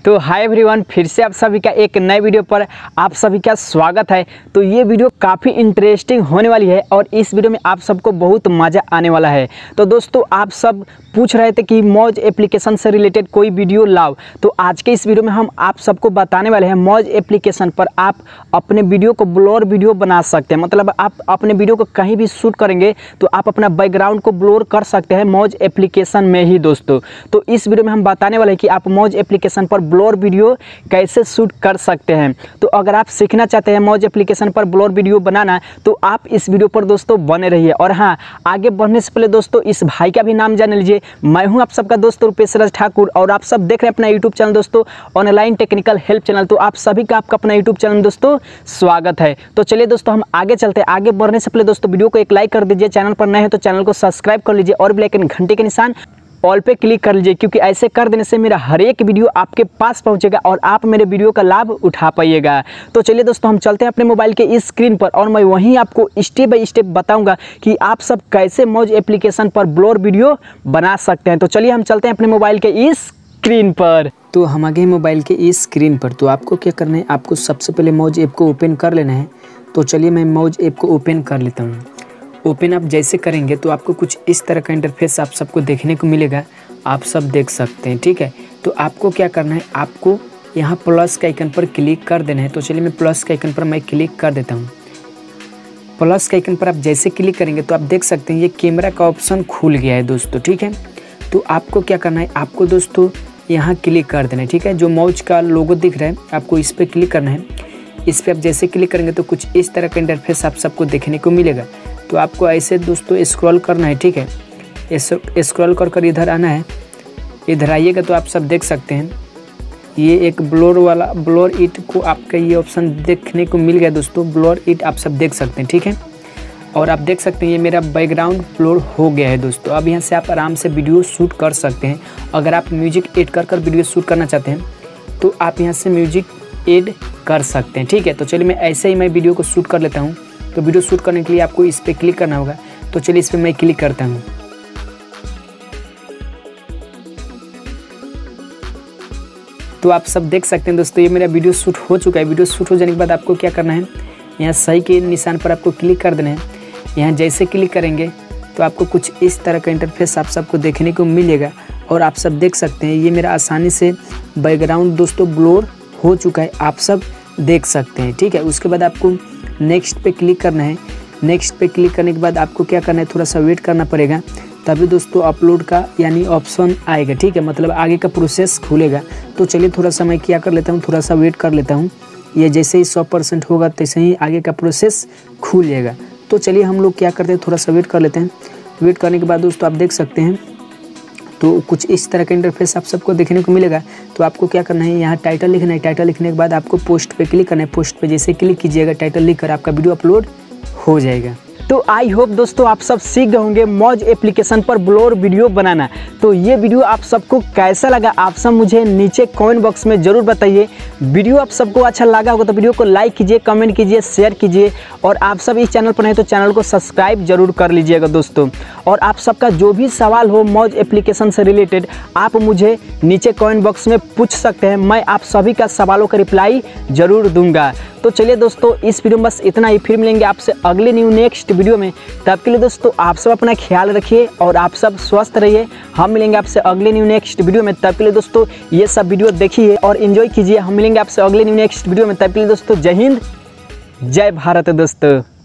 तो hi everyone, फिर से आप सभी का एक नए वीडियो पर आप सभी का स्वागत है। तो ये वीडियो काफ़ी इंटरेस्टिंग होने वाली है और इस वीडियो में आप सबको बहुत मज़ा आने वाला है। तो दोस्तों, आप सब पूछ रहे थे कि मौज एप्लीकेशन से रिलेटेड कोई वीडियो लाओ, तो आज के इस वीडियो में हम आप सबको बताने वाले हैं मौज एप्लीकेशन पर आप अपने वीडियो को ब्लोर वीडियो बना सकते हैं। मतलब आप अपने वीडियो को कहीं भी शूट करेंगे तो आप अपना बैकग्राउंड को ब्लोर कर सकते हैं मौज एप्लीकेशन में ही दोस्तों। तो इस वीडियो में हम बताने वाले हैं कि आप मौज एप्लीकेशन पर ब्लोर वीडियो कैसे शूट कर सकते हैं। तो अगर आप सीखना चाहते हैं मौज एप्लीकेशन पर ब्लोर वीडियो बनाना तो आप इस वीडियो पर दोस्तों बने रहिए। और हाँ, आगे बढ़ने से पहले दोस्तों इस भाई का भी नाम जान लीजिए। मैं हूं आप सबका दोस्त रुपेश राज ठाकुर और आप सब देख रहे हैं अपना यूट्यूब चैनल दोस्तों ऑनलाइन टेक्निकल हेल्प चैनल। तो आप सभी का आपका अपना यूट्यूब चैनल दोस्तों स्वागत है। तो चलिए दोस्तों हम आगे चलते हैं। आगे बढ़ने से पहले दोस्तों वीडियो को एक लाइक कर दीजिए, चैनल पर नए हैं तो चैनल को सब्सक्राइब कर लीजिए और बेल आइकन घंटे के निशान ऑल पे क्लिक कर लीजिए, क्योंकि ऐसे कर देने से मेरा हर एक वीडियो आपके पास पहुंचेगा और आप मेरे वीडियो का लाभ उठा पाइएगा। तो चलिए दोस्तों हम चलते हैं अपने मोबाइल के इस स्क्रीन पर और मैं वहीं आपको स्टेप बाय स्टेप बताऊंगा कि आप सब कैसे मौज एप्लीकेशन पर ब्लोर वीडियो बना सकते हैं। तो चलिए हम चलते हैं अपने मोबाइल के इस स्क्रीन पर। तो हम आ गए मोबाइल के इस स्क्रीन पर। तो आपको क्या करना है, आपको सबसे पहले मौज ऐप को ओपन कर लेना है। तो चलिए मैं मौज ऐप को ओपन कर लेता हूँ। ओपन आप जैसे करेंगे तो आपको कुछ इस तरह का इंटरफेस आप सबको देखने को मिलेगा, आप सब देख सकते हैं। ठीक है, तो आपको क्या करना है, आपको यहाँ प्लस के आइकन पर क्लिक कर देना है। तो चलिए मैं प्लस के आइकन पर मैं क्लिक कर देता हूँ। प्लस के आइकन पर आप जैसे क्लिक करेंगे तो आप देख सकते हैं ये कैमरा का ऑप्शन खुल गया है दोस्तों। ठीक है, तो आपको क्या करना है, आपको दोस्तों यहाँ क्लिक कर देना है। ठीक है, जो मौज का लोगो दिख रहा है आपको इस पर क्लिक करना है। इस पर आप जैसे क्लिक करेंगे तो कुछ इस तरह का इंटरफेस आप सबको देखने को मिलेगा। तो आपको ऐसे दोस्तों स्क्रॉल करना है। ठीक है, स्क्रॉल कर इधर आना है। इधर आइएगा तो आप सब देख सकते हैं ये एक ब्लोर वाला ब्लोर इट को आपका ये ऑप्शन देखने को मिल गया दोस्तों। ब्लोर इट आप सब देख सकते हैं। ठीक है, और आप देख सकते हैं ये मेरा बैकग्राउंड ब्लोर हो गया है दोस्तों। अब यहाँ से आप आराम से वीडियो शूट कर सकते हैं। अगर आप म्यूजिक ऐड कर वीडियो शूट करना चाहते हैं तो आप यहाँ से म्यूजिक ऐड कर सकते हैं। ठीक है, तो चलिए मैं ऐसे ही मैं वीडियो को शूट कर लेता हूँ। तो वीडियो शूट करने के लिए आपको इस पर क्लिक करना होगा। तो चलिए इस पर मैं क्लिक करता हूँ। तो आप सब देख सकते हैं दोस्तों ये मेरा वीडियो शूट हो चुका है। वीडियो शूट हो जाने के बाद आपको क्या करना है, यहाँ सही के निशान पर आपको क्लिक कर देना है। यहाँ जैसे क्लिक करेंगे तो आपको कुछ इस तरह का इंटरफेस आप सबको देखने को मिलेगा और आप सब देख सकते हैं ये मेरा आसानी से बैकग्राउंड दोस्तों ब्लोर हो चुका है, आप सब देख सकते हैं। ठीक है, उसके बाद आपको नेक्स्ट पे क्लिक करना है। नेक्स्ट पे क्लिक करने के बाद आपको क्या करना है, थोड़ा सा वेट करना पड़ेगा, तभी दोस्तों अपलोड का यानी ऑप्शन आएगा। ठीक है, मतलब आगे का प्रोसेस खुलेगा। तो चलिए थोड़ा सा मैं क्या कर लेता हूँ, थोड़ा सा वेट कर लेता हूँ। ये जैसे ही 100% होगा तैसे ही आगे का प्रोसेस खुलेगा। तो चलिए हम लोग क्या करते हैं, थोड़ा सा वेट कर लेते हैं। वेट करने के बाद दोस्तों आप देख सकते हैं तो कुछ इस तरह का इंटरफेस आप सबको देखने को मिलेगा। तो आपको क्या करना है, यहाँ टाइटल लिखना है। टाइटल लिखने के बाद आपको पोस्ट पे क्लिक करना है। पोस्ट पे जैसे क्लिक कीजिएगा टाइटल लिखकर आपका वीडियो अपलोड हो जाएगा। तो आई होप दोस्तों आप सब सीख गए होंगे मौज एप्लीकेशन पर ब्लोर वीडियो बनाना। तो ये वीडियो आप सबको कैसा लगा आप सब मुझे नीचे कमेंट बॉक्स में ज़रूर बताइए। वीडियो आप सबको अच्छा लगा होगा तो वीडियो को लाइक कीजिए, कमेंट कीजिए, शेयर कीजिए और आप सब इस चैनल पर नहीं तो चैनल को सब्सक्राइब जरूर कर लीजिएगा दोस्तों। और आप सबका जो भी सवाल हो मौज एप्लीकेशन से रिलेटेड आप मुझे नीचे कमेंट बॉक्स में पूछ सकते हैं। मैं आप सभी का सवालों का रिप्लाई ज़रूर दूंगा। तो चलिए दोस्तों इस वीडियो में बस इतना ही। फिर मिलेंगे आपसे अगले नेक्स्ट वीडियो में। तब के लिए दोस्तों आप सब अपना ख्याल रखिए और आप सब स्वस्थ रहिए। हम मिलेंगे आपसे अगले नेक्स्ट वीडियो में। तब के लिए दोस्तों ये सब वीडियो देखिए और एंजॉय कीजिए। हम मिलेंगे आपसे अगले नेक्स्ट वीडियो में। तब के लिए दोस्तों जय हिंद, जय भारत दोस्तों।